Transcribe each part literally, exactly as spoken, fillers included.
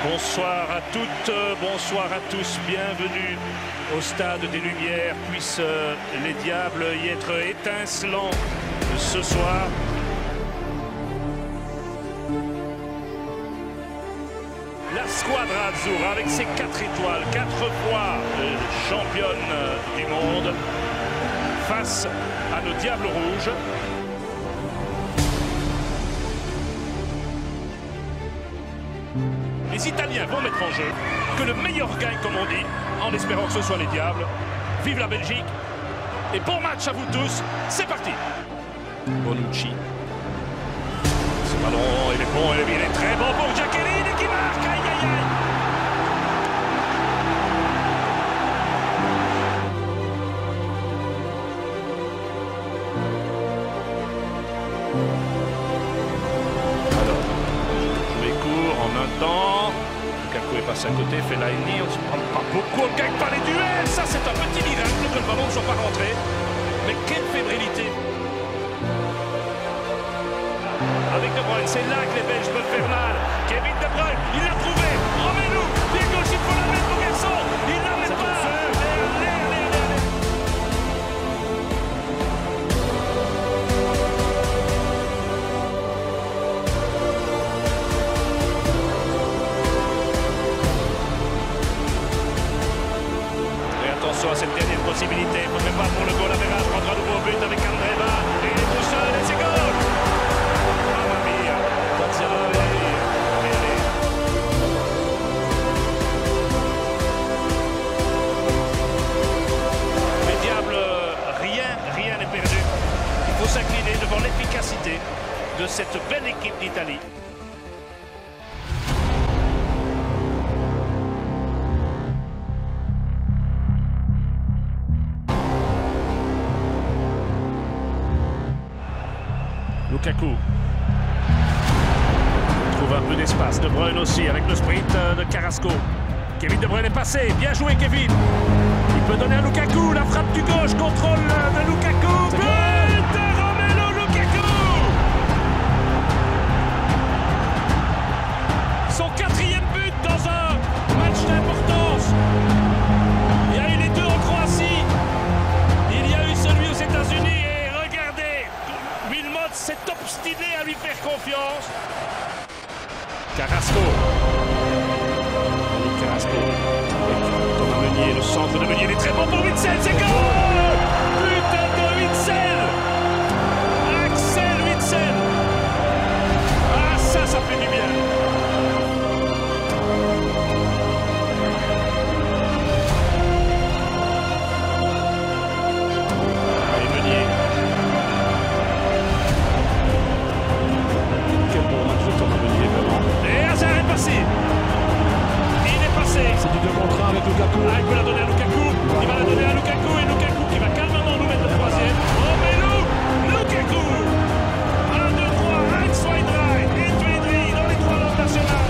Bonsoir à toutes, bonsoir à tous, bienvenue au Stade des Lumières. Puissent les diables y être étincelants ce soir. La Squadra Azzurra avec ses quatre étoiles, quatre fois championne du monde, face à nos Diables Rouges. Les Italiens vont mettre en jeu, que le meilleur gagne comme on dit, en espérant que ce soit les Diables. Vive la Belgique et bon match à vous tous, c'est parti. Bonucci. Ce ballon, il est bon, il est très bon pour Giaccherini qui marque. Aïe, aïe, aïe. Alors, jouer court en un temps. Lukaku est passé à côté, Fellaini, on se prend pas beaucoup, on ne gagne pas les duels. Ça, c'est un petit miracle que le ballon ne soit pas rentré. Mais quelle fébrilité. Avec De Bruyne, c'est là que les Belges peuvent faire mal. Kevin De Bruyne, il l'a trouvé. Romelu, pied gauche, il faut la mettre au garçon. Il la met pas. Allez, allez, allez, allez. Et attention à cette dernière possibilité. Il ne faudrait pas pour le goal average prendre un nouveau but avec Andreva. Et il est tout seul et c'est goal. Les Diables, rien, rien n'est perdu. Il faut s'incliner devant l'efficacité de cette belle équipe d'Italie. Lukaku trouve un peu d'espace. De Bruyne aussi avec le sprint de Carrasco. Kevin De Bruyne est passé. Bien joué Kevin. Il peut donner à Lukaku. La frappe du gauche. Contrôle de Lukaku. But de Romelu Lukaku. Son quatrième but dans un match d'importance. Il y a eu les deux en Croatie. Il y a eu celui aux États-Unis. Et regardez, Wilmot s'est obstiné à lui faire confiance. Carrasco. Carrasco. Avec Thomas Meunier, le centre de Meunier, il est très bon pour Witsel, c'est goal! Putain de Witsel! Axel Witsel! Ah, ça, ça fait du bien! Allez, Meunier. Quel bon match de Thomas Meunier, vraiment. Et Hazard est passé! C'est du deux contre un avec Lukaku. Ah, il peut la donner à Lukaku. Il va la donner à Lukaku et Lukaku qui va calmement nous mettre le troisième. Romelu Lukaku. un, deux, trois, eins, zwei, drei. Et deux, trois dans les trois langues nationales.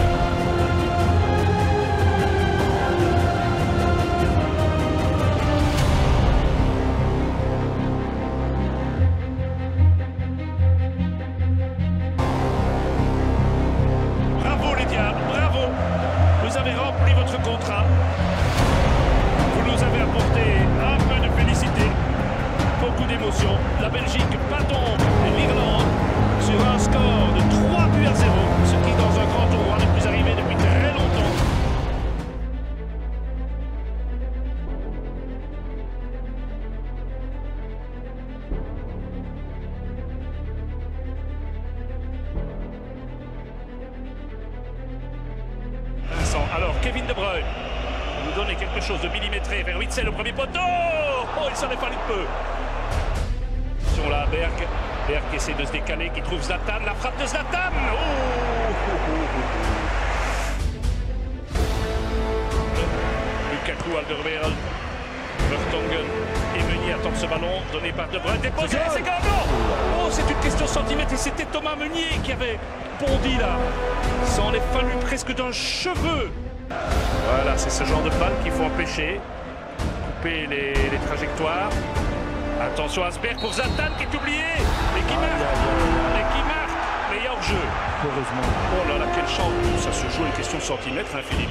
Bravo les Diables, bravo. Vous avez rempli votre contrat. Vous nous avez apporté un peu de félicité, beaucoup d'émotion. La Belgique bat donc l'Irlande sur un score de trois buts à zéro, ce qui dans un grand tournoi n'est plus arrivé depuis très longtemps. Alors, Kevin De Bruyne nous donner quelque chose de millimétré vers Witsel, le premier poteau. Oh, il s'en est fallu peu. Sur la Berg. Berg qui essaie de se décaler, qui trouve Zlatan. La frappe de Zlatan. Oh. Lukaku, Alderweireld, Vertonghen et Meunier attendent ce ballon donné par De Bruyne. Déposé, c'est goal. Oh, c'est une question centimètre et c'était Thomas Meunier qui avait bondi là. Ça en est fallu presque d'un cheveu. Voilà, c'est ce genre de balle qu'il faut empêcher. Couper les, les trajectoires. Attention à Asperg pour Zlatan qui est oublié. Mais qui marque. Mais qui marque. Et il y a hors-jeu. Heureusement. Oh là là, quelle chance. Ça se joue une question de centimètres, hein, Philippe.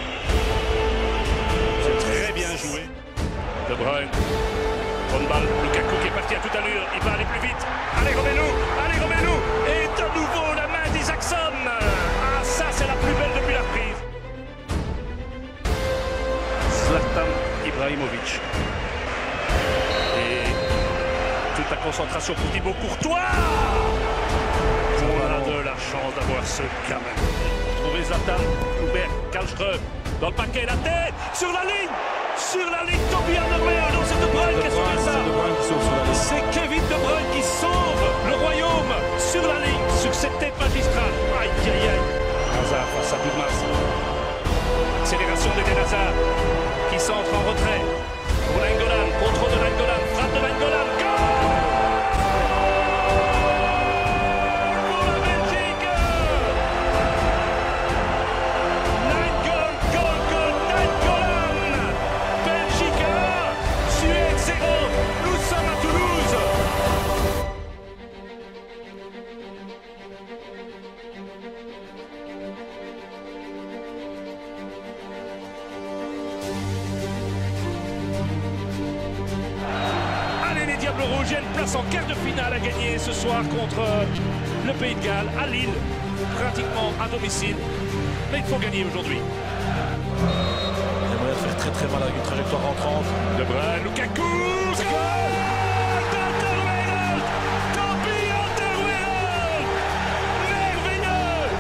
C'est très bien joué. De Bruyne. Bonne balle. Lukaku qui est parti à toute allure. Il va aller plus vite. Allez, Romelu. Allez, Romelu. Et de nouveau la main d'Isaacson. Ah, ça, c'est la plus belle depuis la reprise. Zlatan Ibrahimovic. Et toute la concentration pour Thibaut Courtois. On a de la chance d'avoir ce gamin. Trouver Zlatan, Hubert, Kallström dans le paquet, la tête, sur la ligne, sur la ligne, Toby Alderweireld. Non, c'est De Bruyne qui a sauvé ça. C'est Kevin De Bruyne qui sauve le royaume sur la ligne, sur cette tête magistrale. Aïe, aïe, aïe. Hazard face à Boudmas. Accélération d'Eden Hazard qui s'entre en retrait. Pour Nainggolan, contrôle de Nainggolan, frappe de Nainggolan, goal! Le Rouge a une place en quart de finale à gagner ce soir contre le Pays de Galles à Lille, pratiquement à domicile. Mais il faut gagner aujourd'hui. Il aimerait faire très très mal avec une trajectoire rentrante. De Bruyne, Lukaku, goal! Alderweireld, Toby Alderweireld, merveilleux!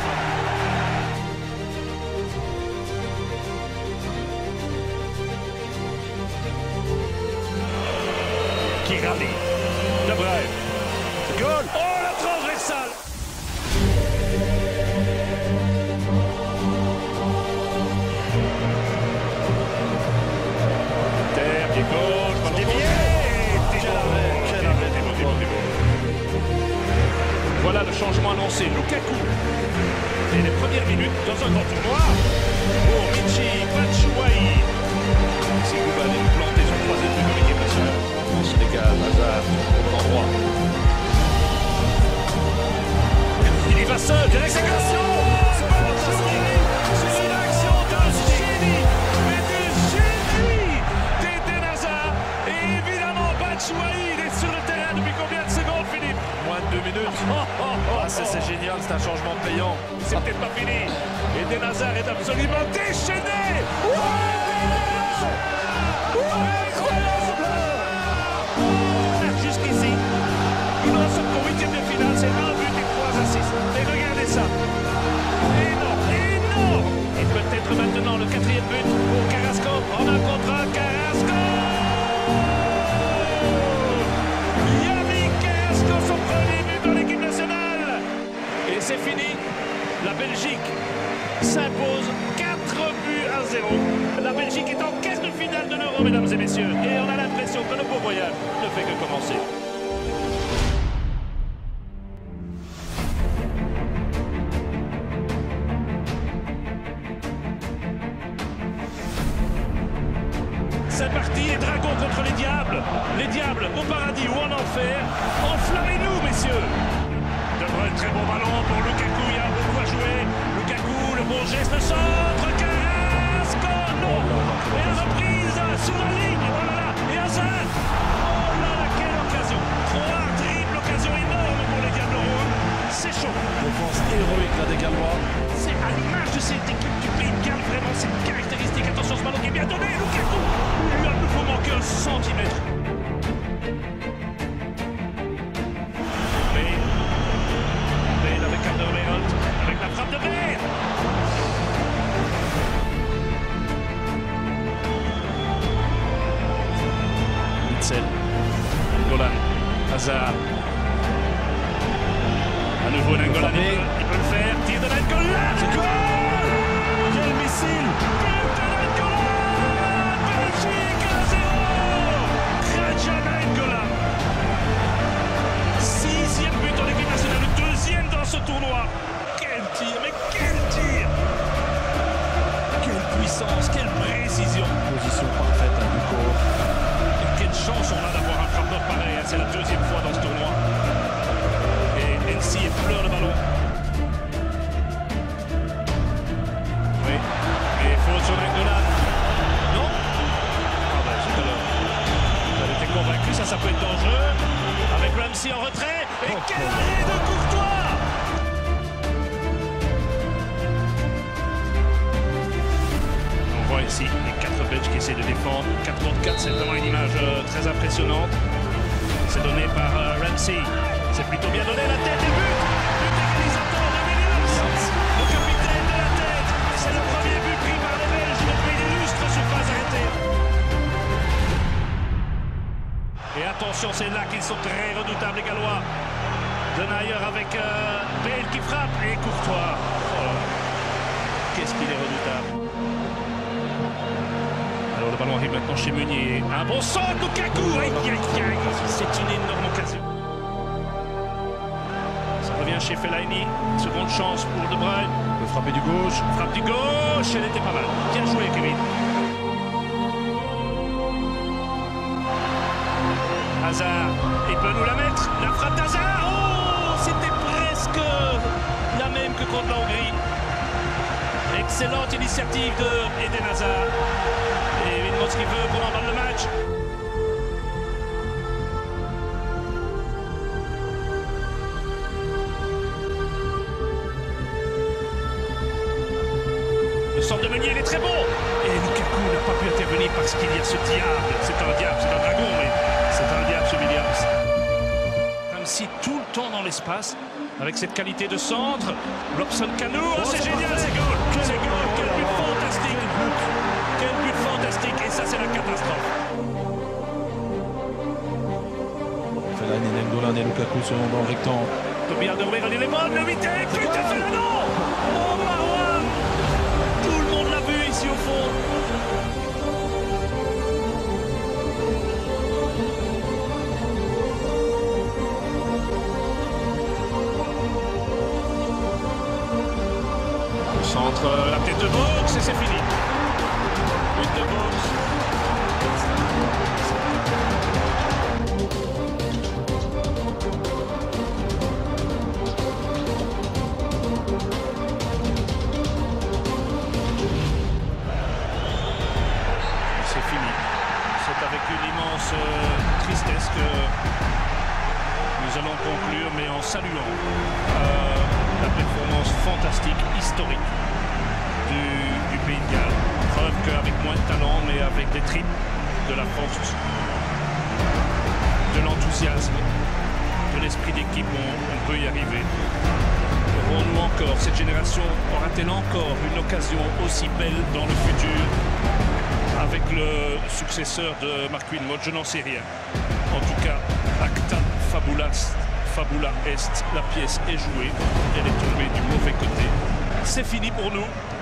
Qui rallie. De Bruyne. Goal. Oh, la transversale. Terre, pied gauche, ballon dévié. Quel arrêt, quel arrêt. Démo, démo, démo. Voilà le changement annoncé. Lukaku. Et les premières minutes dans un grand tournoi pour Michy Batshuayi. Si vous allez nous planter son troisième but de l'équipe nationale. Sénégal, Hazard, au bon endroit. Il y va seul, l'exécution. C'est une action de génie, mais de génie d'Eden Hazard. Et évidemment, Batshuayi, il est sur le terrain depuis combien de secondes, Philippe? Moins de deux minutes. Oh, oh, oh, ah, c'est génial, c'est un changement payant. C'est peut-être pas fini. Eden Hazard est absolument déchaîné. Ouais, jusqu'ici, nous en sommes qu'au huitième de finale, c'est un but et trois assists. Et regardez ça. Énorme, énorme. Et peut-être maintenant le quatrième but pour Carrasco. En un contre un, Carrasco. Yannick Carrasco, son premier but dans l'équipe nationale. Et c'est fini. La Belgique s'impose quatre buts à zéro. La Belgique est en quart de finale de l'Euro, mesdames et messieurs. Et on a l'impression que le beau voyage ne fait que commencer. C'est parti, les dragons contre les diables. Les diables au paradis ou en enfer. Enflammez-nous, messieurs. De Bruyne, très bon ballon pour Lukaku, il y a beaucoup à jouer. Lukaku, le bon geste, le centre, Carrasco, non. Et la reprise sur la ligne, oh là là, et Hazard. Oh là là, quelle occasion. Trois triples occasions énormes pour les Diables Rouges. C'est chaud. Défense héroïque là des Gallois. C'est à l'image de cette équipe du Pays de Galles, vraiment, c'est caractéristique. Attention, ce ballon qui est bien donné, Lukaku. Il ne faut manquer un centimètre. Avec la frappe de Bale. Witsel. Nainggolan. Hazard. À nouveau Nainggolan. Il, il peut le faire. Tir de Nainggolan. Goal. Quel missile. But de Nainggolan. Belgique à zéro. Raja Nainggolan. Sixième but en équipe nationale. Le deuxième dans ce tournoi. Quel tir, mais quel tir! Quelle puissance, quelle précision! Position parfaite à du corps. Et quelle chance on a d'avoir un frappeur pareil, c'est la deuxième fois dans ce tournoi. Et N C effleure le ballon. est en jeu. Avec Ramsey en retrait. Et oh, quel arrêt de Courtois! On voit ici les quatre Belges qui essaient de défendre. quatre contre quatre, c'est vraiment une image euh, très impressionnante. C'est donné par euh, Ramsey. C'est plutôt bien donné, la tête et but. But égalisateur de Williams. Le capitaine de la tête. C'est le premier but pris par les Belges depuis l'illustre surface arrêtée. Et attention, c'est là qu'ils sont très redoutables, les Gallois. Denayer avec euh, Bale qui frappe et Courtois. Oh, qu'est-ce qu'il est redoutable. Alors le ballon arrive maintenant chez Meunier. Un bon centre, Lukaku. Aïe, aïe, aïe. C'est une énorme occasion. Ça revient chez Fellaini. Seconde chance pour De Bruyne. Le frappé du gauche. Frappe du gauche, elle était pas mal. Bien joué, Kevin. Hazard, il peut nous la mettre. La frappe d'Hazard. Oh, c'était presque la même que contre la Hongrie. Excellente initiative de Eden Hazard. Et évidemment ce qu'il veut pour emballer le match. Le centre de Meunier, il est très bon. Et Lukaku n'a pas pu intervenir parce qu'il y a ce diable. C'est un diable, c'est un dragon, mais c'est un diable ce Williams. Comme si tout le temps dans l'espace, avec cette qualité de centre. Robson Canu, oh, c'est génial, c'est goal. C'est goal, quel but fantastique. Quel but fantastique, et ça c'est la catastrophe. Fellaini, Nainggolan et Lukaku sont dans le rectangle. Toby Alderweireld, il est bon, le huitième, putain, Fernand. Oh Marouane. Tout le monde l'a vu ici au fond. Centre, la tête de boxe et c'est fini. But de boxe. C'est fini. C'est avec une immense euh, tristesse que nous allons conclure, mais en saluant euh, la performance fantastique, historique du, du Pays de Galles. Preuve qu'avec moins de talent, mais avec des tripes, de la force, de l'enthousiasme, de l'esprit d'équipe, on, on peut y arriver. Aurons-nous encore, cette génération aura-t-elle encore une occasion aussi belle dans le futur avec le successeur de Mark Wilmot? Je n'en sais rien. En tout cas, acta fabulas. Fabula est, la pièce est jouée, elle est tombée du mauvais côté. C'est fini pour nous.